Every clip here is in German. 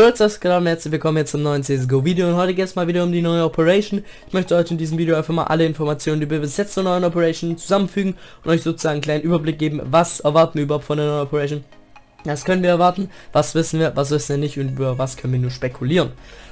Hallo Leute, was geht ab? Herzlich willkommen jetzt zum neuen CSGO Video und heute geht es mal wieder um die neue Operation. Ich möchte euch in diesem Video einfach mal alle Informationen, die wir bis jetzt zur neuen Operation zusammenfügen und euch sozusagen einen kleinen Überblick geben, was erwarten wir überhaupt von der neuen Operation. Was können wir erwarten, was wissen wir nicht und über was können wir nur spekulieren.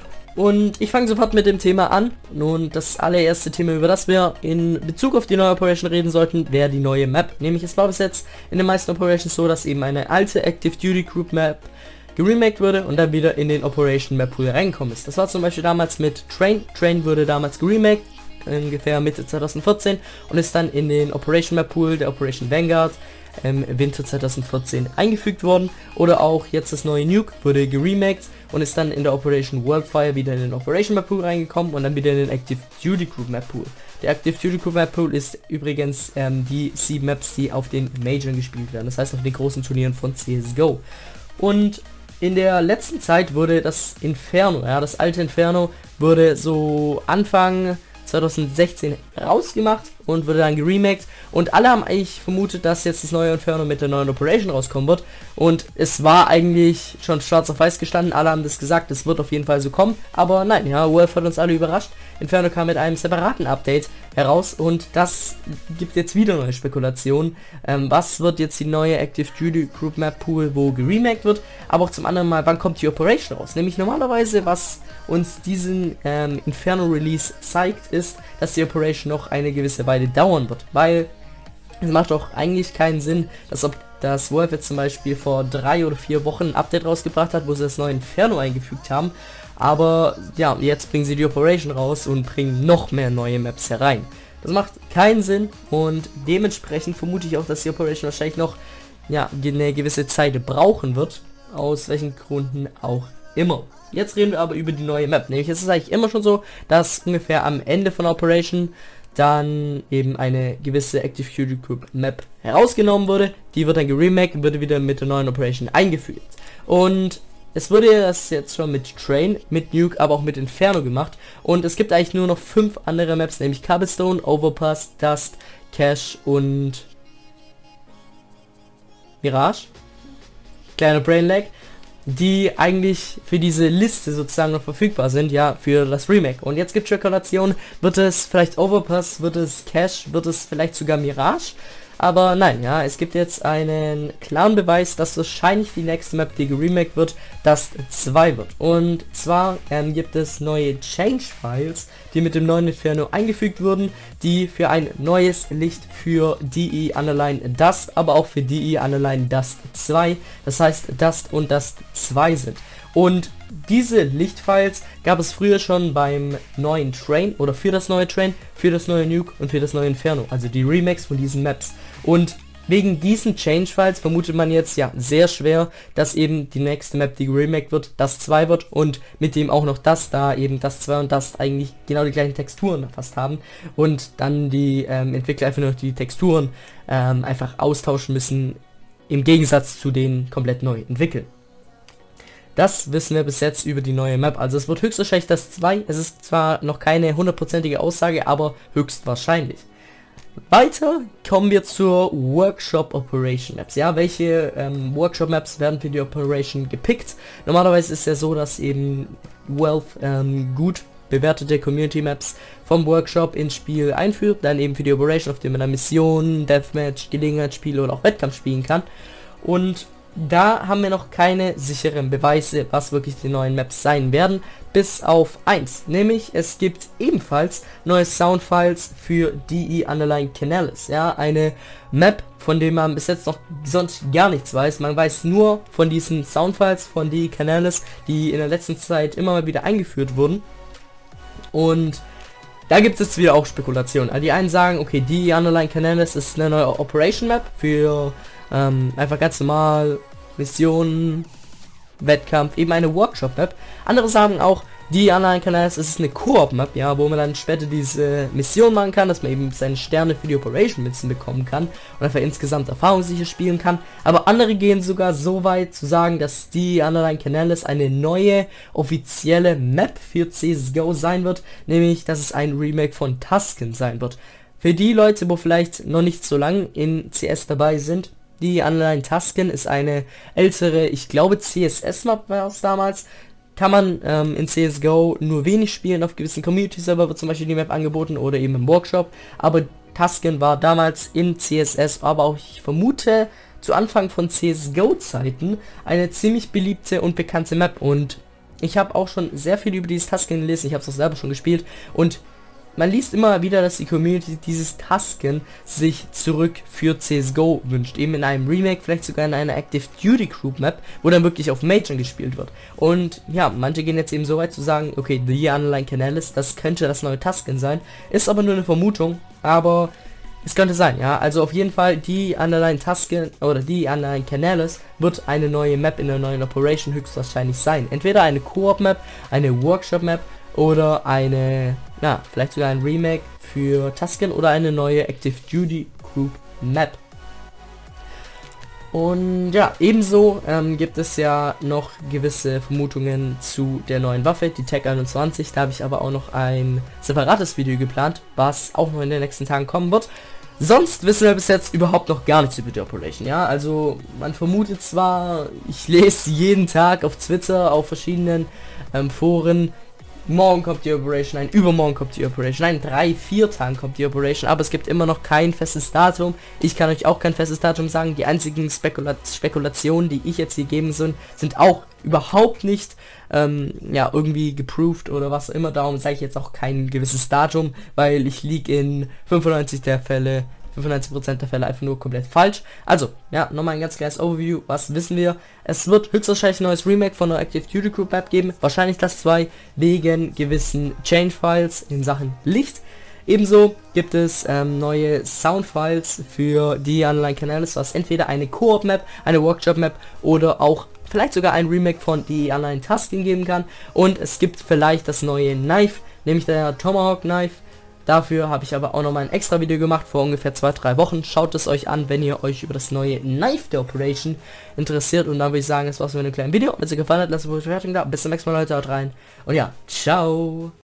Und ich fange sofort mit dem Thema an. Nun, das allererste Thema, über das wir in Bezug auf die neue Operation reden sollten, wäre die neue Map. Nämlich, es war bis jetzt in den meisten Operations so, dass eben eine alte Active Duty Group Map geremaked wurde und dann wieder in den Operation Map Pool reingekommen ist. Das war zum Beispiel damals mit Train. Train wurde damals geremaked, ungefähr Mitte 2014 und ist dann in den Operation Map Pool der Operation Vanguard im Winter 2014 eingefügt worden. Oder auch jetzt das neue Nuke wurde geremaked und ist dann in der Operation Worldfire wieder in den Operation Map Pool reingekommen und dann wieder in den Active Duty Group Map Pool. Der Active Duty Group Map Pool ist übrigens die 7 Maps, die auf den Majors gespielt werden, das heißt auf den großen Turnieren von CSGO. Und in der letzten Zeit wurde das Inferno, das alte Inferno, wurde so Anfang 2016 rausgemacht und wurde dann geremaked und alle haben eigentlich vermutet, dass jetzt das neue Inferno mit der neuen Operation rauskommen wird und es war eigentlich schon schwarz auf weiß gestanden, alle haben das gesagt, es wird auf jeden Fall so kommen, aber nein, Wolf hat uns alle überrascht. Inferno kam mit einem separaten Update heraus und das gibt jetzt wieder neue Spekulationen. Was wird jetzt die neue Active Duty Group Map Pool, wo geremaked wird, aber auch zum anderen mal, wann kommt die Operation raus? Nämlich normalerweise, was uns diesen Inferno Release zeigt, ist, dass die Operation noch eine gewisse Weile dauern wird, weil es macht doch eigentlich keinen Sinn, dass ob das Wolf jetzt zum Beispiel vor 3 oder 4 Wochen ein Update rausgebracht hat, wo sie das neue Inferno eingefügt haben, aber ja, jetzt bringen sie die Operation raus und bringen noch mehr neue Maps herein. Das macht keinen Sinn und dementsprechend vermute ich auch, dass die Operation wahrscheinlich noch eine gewisse Zeit brauchen wird, aus welchen Gründen auch immer. Jetzt reden wir aber über die neue Map, nämlich es ist eigentlich immer schon so, dass ungefähr am Ende von Operation dann eben eine gewisse Active Duty Group Map herausgenommen wurde, die wird dann geremaked und wird wieder mit der neuen Operation eingefügt. Und es wurde das jetzt schon mit Train, mit Nuke, aber auch mit Inferno gemacht und es gibt eigentlich nur noch 5 andere Maps, nämlich Cobblestone, Overpass, Dust, Cache und Mirage, kleiner Brain Lag, die eigentlich für diese Liste sozusagen noch verfügbar sind, für das Remake. Und jetzt gibt es Spekulationen, wird es vielleicht Overpass, wird es Cache, wird es vielleicht sogar Mirage? Aber nein, es gibt jetzt einen klaren Beweis, dass wahrscheinlich die nächste Map, die geremaked wird, Dust 2 wird. Und zwar gibt es neue Change-Files, die mit dem neuen Inferno eingefügt wurden, die für ein neues Licht für DE Underline Dust, aber auch für DE Underline Dust 2, das heißt Dust und Dust 2 sind. Und diese Lichtfiles gab es früher schon beim neuen Train oder für das neue Train, für das neue Nuke und für das neue Inferno, also die Remakes von diesen Maps. Und wegen diesen Change-Files vermutet man jetzt sehr schwer, dass eben die nächste Map, die geremaked wird, Dust 2 wird und mit dem auch noch das, da eben Dust 2 und Dust eigentlich genau die gleichen Texturen fast haben und dann die Entwickler einfach nur die Texturen einfach austauschen müssen, im Gegensatz zu den komplett neu entwickeln. Das wissen wir bis jetzt über die neue Map. Also es wird höchstwahrscheinlich das 2. Es ist zwar noch keine hundertprozentige Aussage, aber höchstwahrscheinlich. Weiter kommen wir zur Workshop Operation Maps. Welche Workshop Maps werden für die Operation gepickt? Normalerweise ist es ja so, dass eben Valve gut bewertete Community Maps vom Workshop ins Spiel einführt, dann eben für die Operation, auf dem man dann Missionen, Deathmatch, Gelegenheitsspiele oder auch Wettkampf spielen kann. Und da haben wir noch keine sicheren Beweise, was wirklich die neuen Maps sein werden, bis auf eins, nämlich es gibt ebenfalls neue Soundfiles für DE Underline Canales, eine Map, von der man bis jetzt noch sonst gar nichts weiß. Man weiß nur von diesen Soundfiles von DE Canales, die in der letzten Zeit immer mal wieder eingeführt wurden. Und da gibt es wieder auch Spekulationen. Also die einen sagen, okay, DE Underline Canales ist eine neue Operation Map für einfach ganz normal Missionen, Wettkampf, eben eine Workshop-Map. Andere sagen auch, die anderen Canals ist eine Koop-Map, wo man dann später diese Mission machen kann, dass man eben seine Sterne für die Operation bekommen kann und einfach insgesamt erfahrungssicher spielen kann. Aber andere gehen sogar so weit zu sagen, dass die anderen Canals eine neue offizielle Map für CSGO sein wird, nämlich dass es ein Remake von Tusken sein wird. Für die Leute, wo vielleicht noch nicht so lang in CS dabei sind, die Underline Tusken ist eine ältere, ich glaube CSS-Map war es damals, kann man in CSGO nur wenig spielen. Auf gewissen Community-Server wird zum Beispiel die Map angeboten oder eben im Workshop. Aber Tusken war damals in CSS, aber auch, ich vermute, zu Anfang von CSGO-Zeiten eine ziemlich beliebte und bekannte Map. Und ich habe auch schon sehr viel über dieses Tusken gelesen. Ich habe es auch selber schon gespielt. Und man liest immer wieder, dass die Community dieses Tusken sich zurück für CSGO wünscht. Eben in einem Remake, vielleicht sogar in einer Active Duty Group Map, wo dann wirklich auf Major gespielt wird. Und ja, manche gehen jetzt eben so weit zu sagen, okay, The Underline Canales, das könnte das neue Tusken sein. Ist aber nur eine Vermutung, aber es könnte sein, ja. Also auf jeden Fall, die Underline Tusken oder die Underline Canales wird eine neue Map in der neuen Operation höchstwahrscheinlich sein. Entweder eine Koop Map, eine Workshop Map oder eine, na, vielleicht sogar ein Remake für Tusken oder eine neue Active Duty Group Map. Und ja, ebenso gibt es ja noch gewisse Vermutungen zu der neuen Waffe, die Tech 21. Da habe ich aber auch noch ein separates Video geplant, was auch noch in den nächsten Tagen kommen wird. Sonst wissen wir bis jetzt überhaupt noch gar nichts über die Operation, ja, also man vermutet zwar, ich lese jeden Tag auf Twitter, auf verschiedenen Foren, morgen kommt die Operation, ein übermorgen kommt die Operation, ein 3-4 Tagen kommt die Operation, aber es gibt immer noch kein festes Datum. Ich kann euch auch kein festes Datum sagen. Die einzigen Spekulationen, die ich jetzt hier geben sind auch überhaupt nicht ja, irgendwie geproved oder was immer. Darum sage ich jetzt auch kein gewisses Datum, weil ich liege in 95% der Fälle einfach nur komplett falsch. Also, ja, nochmal ein ganz kleines Overview. Was wissen wir? Es wird höchstwahrscheinlich ein neues Remake von der Active Duty Group Map geben. Wahrscheinlich das 2 wegen gewissen Change-Files in Sachen Licht. Ebenso gibt es neue Sound-Files für die Underline Canales, was entweder eine Koop-Map, eine Workshop-Map oder auch vielleicht sogar ein Remake von die Underline Tusken geben kann. Und es gibt vielleicht das neue Knife, nämlich der Tomahawk Knife. Dafür habe ich aber auch noch mal ein extra Video gemacht vor ungefähr 2-3 Wochen. Schaut es euch an, wenn ihr euch über das neue Knife der Operation interessiert. Und dann würde ich sagen, das war's mit einem kleinen Video. Wenn es euch gefallen hat, lasst eine Bewertung da. Bis zum nächsten Mal, Leute, haut rein. Und ja, ciao.